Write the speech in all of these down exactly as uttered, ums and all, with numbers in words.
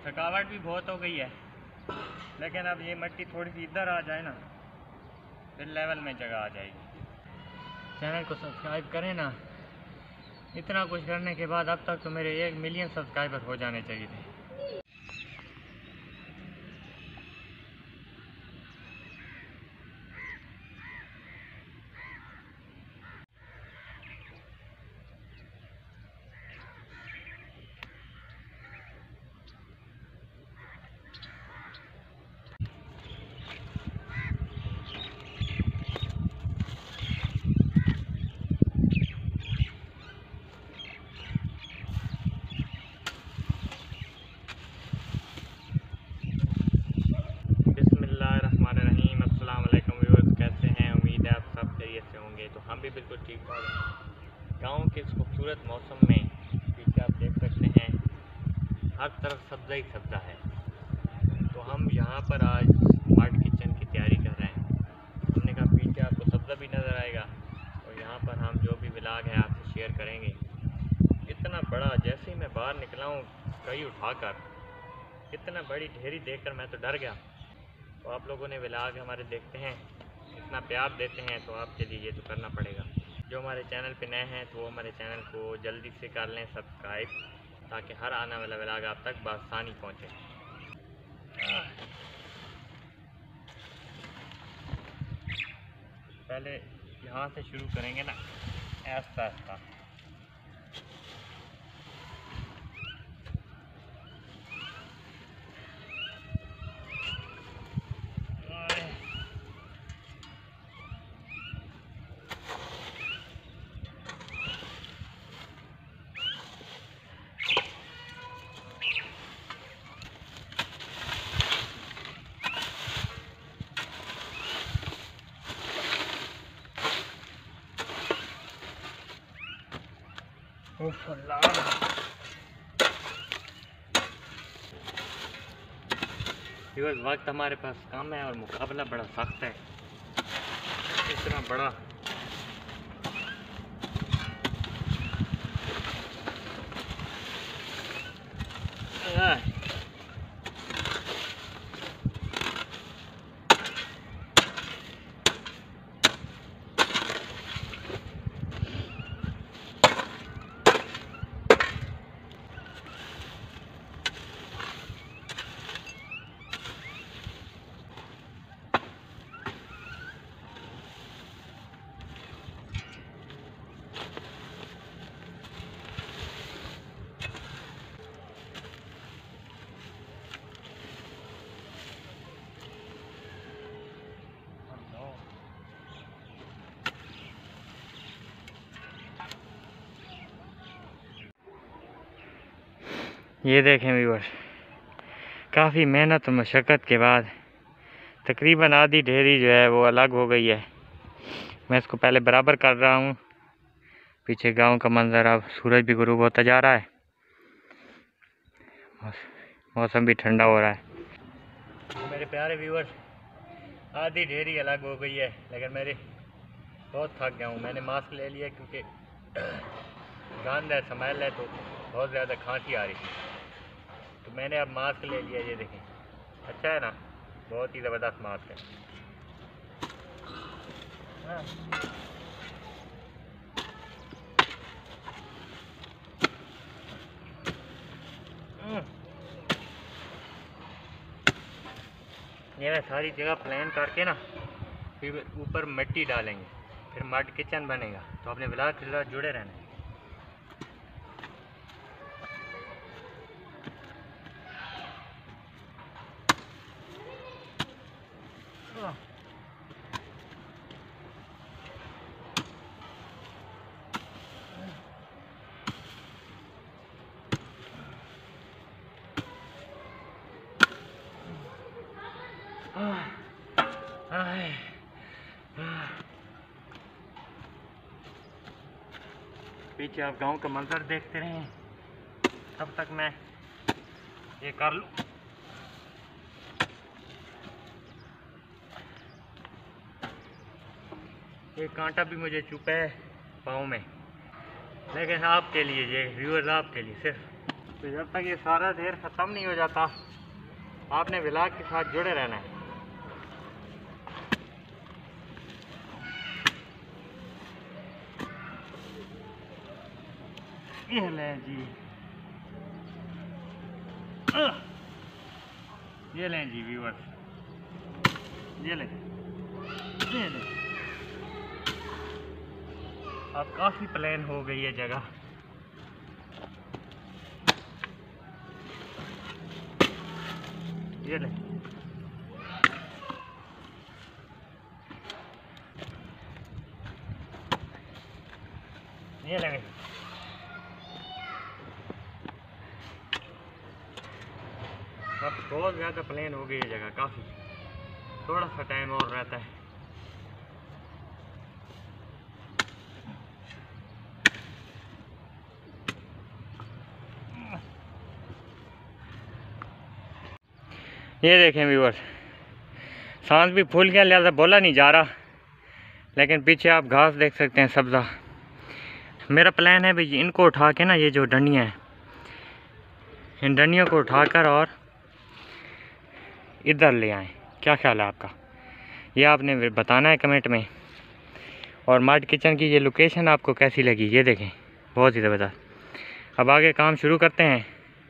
थकावट भी बहुत हो गई है, लेकिन अब ये मिट्टी थोड़ी सी इधर आ जाए ना, फिर लेवल में जगह आ जाएगी। चैनल को सब्सक्राइब करें ना। इतना कुछ करने के बाद अब तक तो मेरे एक मिलियन सब्सक्राइबर हो जाने चाहिए थे। तो हम भी बिल्कुल ठीक ठाक हैं। गाँव के इस खूबसूरत मौसम में पीछे आप देख सकते हैं हर तरफ सब्ज़ा ही सब्ज़ा है। तो हम यहाँ पर आज स्मार्ट किचन की तैयारी कर रहे हैं। हमने कहा पीछे आपको सब्ज़ा भी नज़र आएगा और यहाँ पर हम जो भी व्लॉग है आपसे शेयर करेंगे। इतना बड़ा, जैसे ही मैं बाहर निकला हूँ कई उठाकर, इतना बड़ी ढेरी देखकर मैं तो डर गया। तो आप लोगों ने व्लॉग हमारे देखते हैं, इतना प्यार देते हैं, तो आपके लिए ये तो करना पड़ेगा। जो हमारे चैनल पे नए हैं तो वो हमारे चैनल को जल्दी से कर लें सब्सक्राइब, ताकि हर आने वाला व्लॉग आप तक बआसानी पहुँचे। पहले यहाँ से शुरू करेंगे ना, ऐसा ऐसा व्यूअर्स, वक्त हमारे पास कम है और मुकाबला बड़ा सख्त है। इतना बड़ा आ, ये देखें व्यूअर्स, काफ़ी मेहनत और मशक्क़त के बाद तकरीबन आधी ढेरी जो है वो अलग हो गई है। मैं इसको पहले बराबर कर रहा हूँ। पीछे गांव का मंजर, अब सूरज भी गुरूब होता जा रहा है, मौसम भी ठंडा हो रहा है। मेरे प्यारे व्यूअर्स, आधी ढेरी अलग हो गई है, लेकिन मेरे बहुत थक गया हूँ। मैंने मास्क ले लिया क्योंकि गंद है, स्मेल है, तो बहुत ज़्यादा खांसी आ रही थी, तो मैंने अब मास्क ले लिया। ये देखें, अच्छा है ना, बहुत ही ज़बरदस्त मास्क है। हाँ। ये मैं सारी जगह प्लान करके ना, फिर ऊपर मिट्टी डालेंगे, फिर मड किचन बनेगा। तो अपने व्लॉग के साथ जुड़े रहना। पीछे आप गांव का मंजर देखते रहें, तब तक मैं ये कर लूँ। ये कांटा भी मुझे चुपा है पाँव में, लेकिन आपके लिए, ये व्यूअर्स आपके लिए सिर्फ तो जब तक ये सारा ढेर ख़त्म नहीं हो जाता आपने व्लॉग के साथ जुड़े रहना है। ये लें जी, ये लें जी व्यूअर्स, ये लें ये लें। अब काफ़ी प्लेन हो गई है जगह। ये लें, ये लें। अब बहुत ज़्यादा प्लेन हो गई है जगह, काफ़ी। थोड़ा सा टाइम और रहता है। ये देखें व्यूअर्स, सांस भी फूल गया, लिहाजा बोला नहीं जा रहा, लेकिन पीछे आप घास देख सकते हैं सब्ज़ा। मेरा प्लान है भाई इनको उठा के ना, ये जो डंडियाँ हैं, इन डंडियों को उठाकर और इधर ले आएँ। क्या ख्याल है आपका? ये आपने बताना है कमेंट में। और मड किचन की ये लोकेशन आपको कैसी लगी ये देखें, बहुत ही ज़बरदस्त। अब आगे काम शुरू करते हैं।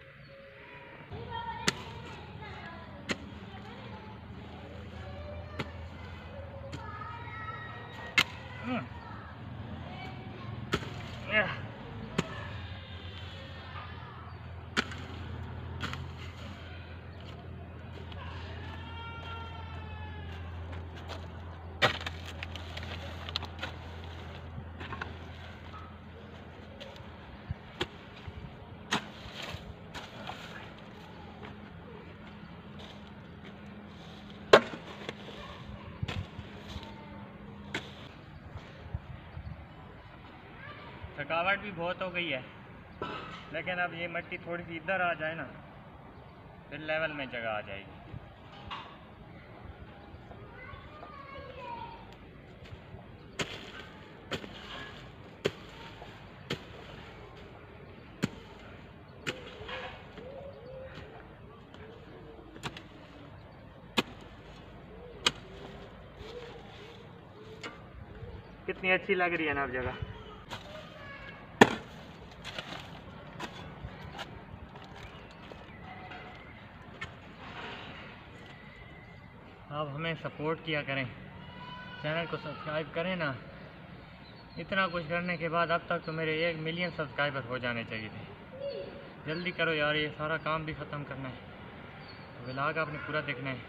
थकावट भी बहुत हो गई है, लेकिन अब ये मिट्टी थोड़ी सी इधर आ जाए ना, फिर लेवल में जगह आ जाएगी। कितनी अच्छी लग रही है ना अब जगह। आप हमें सपोर्ट किया करें, चैनल को सब्सक्राइब करें ना। इतना कुछ करने के बाद अब तक तो मेरे एक मिलियन सब्सक्राइबर हो जाने चाहिए थे। जल्दी करो यार, ये सारा काम भी ख़त्म करना है, तो व्लॉग आपने पूरा देखना है।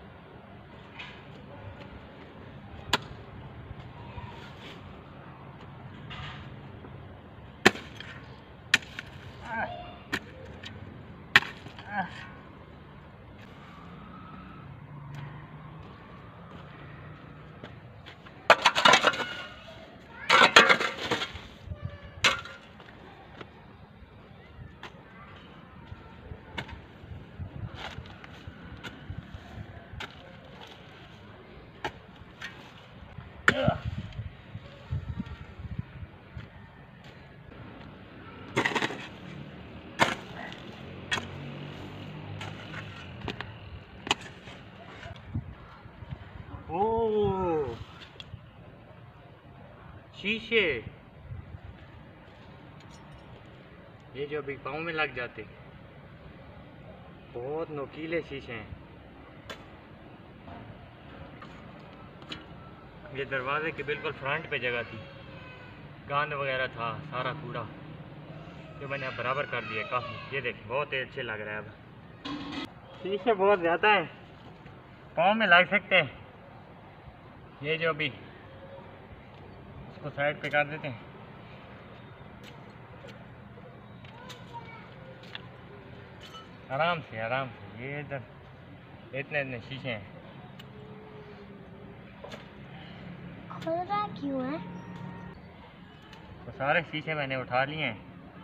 ओह, शीशे, ये जो अभी पाँव में लग जाते, बहुत नुकीले शीशे हैं। ये दरवाजे के बिल्कुल फ्रंट पे जगह थी, गंद वगैरह था, सारा कूड़ा, जो मैंने अब बराबर कर दिया काफ़ी। ये देखें, बहुत ही अच्छे लग रहा है। अब शीशे बहुत ज़्यादा हैं, पाँव में लग सकते हैं। ये जो अभी इसको साइड पे कर देते हैं। आराम से आराम से, ये इधर इतने इतने शीशे हैं। खोल रहा क्यों है? तो सारे शीशे मैंने उठा लिए हैं,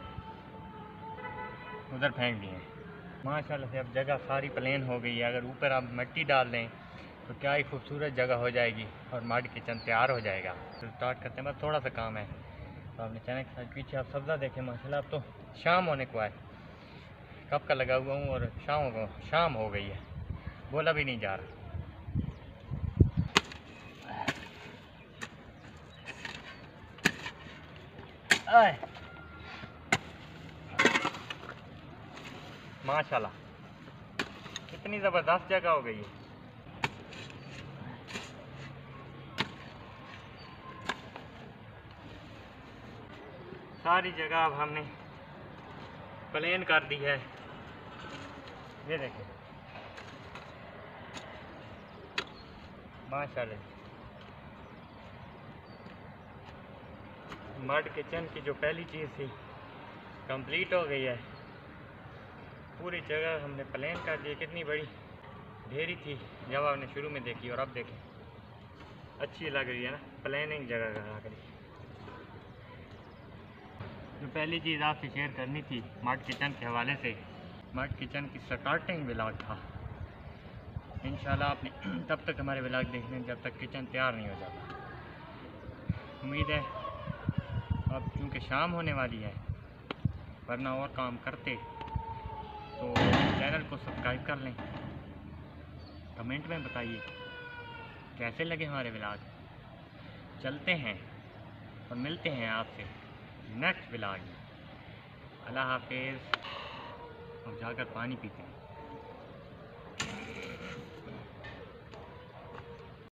उधर फेंक दिए हैं। माशाल्लाह से अब जगह सारी प्लेन हो गई है। अगर ऊपर आप मिट्टी डाल दें तो क्या ही खूबसूरत जगह हो जाएगी और मड किचन तैयार हो जाएगा। तो स्टार्ट करते हैं, बस थोड़ा सा काम है। तो आपने चैनल के साथ पीछे आप सब्ज़ा देखें, माशाल्लाह अब तो शाम होने को आए, कब का लगा हुआ हूँ और शाम को शाम हो गई है, बोला भी नहीं जा रहा। आए माशाल्लाह, कितनी ज़बरदस्त जगह हो गई है। सारी जगह अब हमने प्लेन कर दी है। ये देखें माशाल्लाह, मड किचन की जो पहली चीज़ थी कंप्लीट हो गई है। पूरी जगह हमने प्लेन कर दी। कितनी बड़ी ढेरी थी जब आपने शुरू में देखी और अब देखें, अच्छी लग रही है ना प्लेनिंग जगह करा करी। जो पहली चीज़ आपसे शेयर करनी थी मड किचन के हवाले से, मड किचन की स्टार्टिंग व्लॉग था। इंशाल्लाह आपने तब तक हमारे व्लॉग देखने जब तक किचन तैयार नहीं हो जाता। उम्मीद है अब चूँकि शाम होने वाली है, वरना और काम करते तो चैनल को सब्सक्राइब कर लें। कमेंट में बताइए कैसे लगे हमारे व्लॉग। चलते हैं और मिलते हैं आपसे नेक्स्ट व्लॉग में। अल्लाह हाफिज़। अब जाकर पानी पीते हैं।